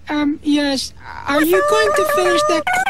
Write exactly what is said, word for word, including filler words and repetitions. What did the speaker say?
Um, yes. Are you going to finish that